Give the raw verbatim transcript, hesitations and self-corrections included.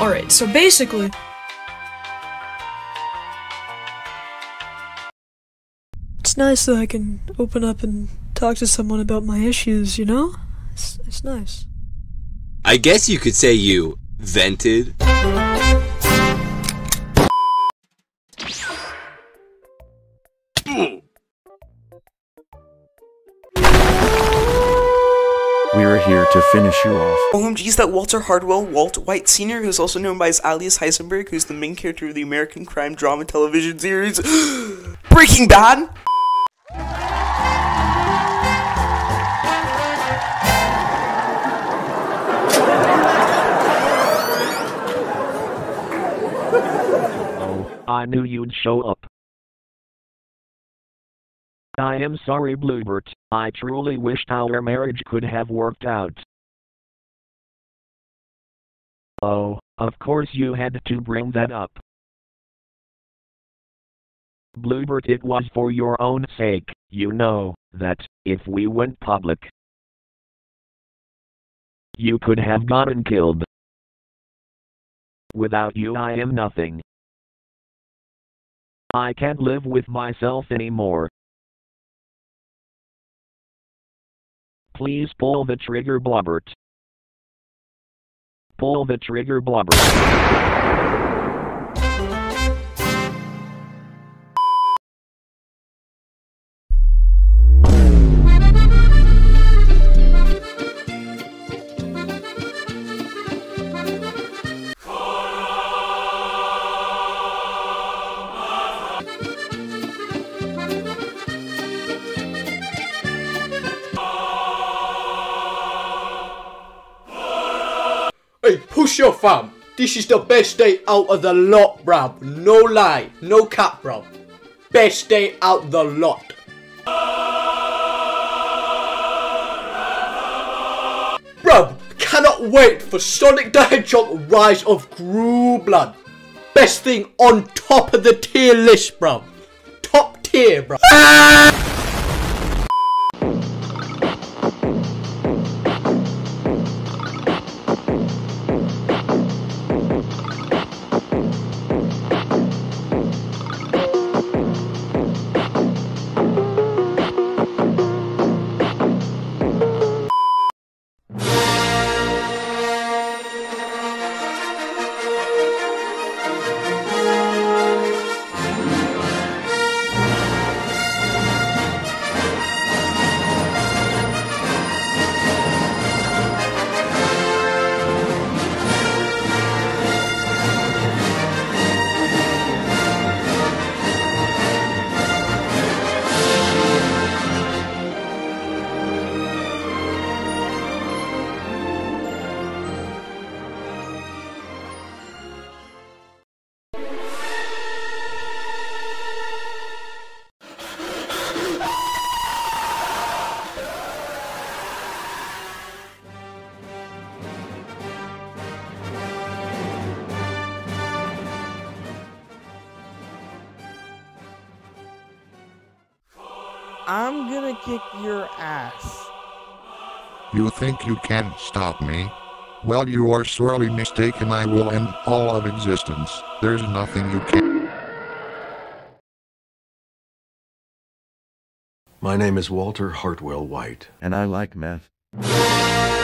Alright, so basically... It's nice that I can open up and talk to someone about my issues, you know? It's, it's nice. I guess you could say you vented. We're here to finish you off. O M G is that Walter Hardwell, Walt White Senior, who's also known by his alias Heisenberg, who's the main character of the American crime drama television series Breaking Bad? Oh, I knew you'd show up. I am sorry, Bluebert. I truly wished our marriage could have worked out. Oh, of course you had to bring that up. Bluebert, it was for your own sake, you know, that, if we went public, you could have gotten killed. Without you I am nothing. I can't live with myself anymore. Please pull the trigger, Bluebert. Pull the trigger, Bluebert. Hey, push your fam. This is the best day out of the lot, bruv. No lie, no cap, bruv. Best day out the lot. Bruv, cannot wait for Sonic the Hedgehog Rise of Gru Blood. Best thing on top of the tier list, bruv. Top tier, bruv. I'm gonna kick your ass. You think you can stop me? Well, you are sorely mistaken. I will end all of existence. There's nothing you can. My name is Walter Hartwell White. And I like meth.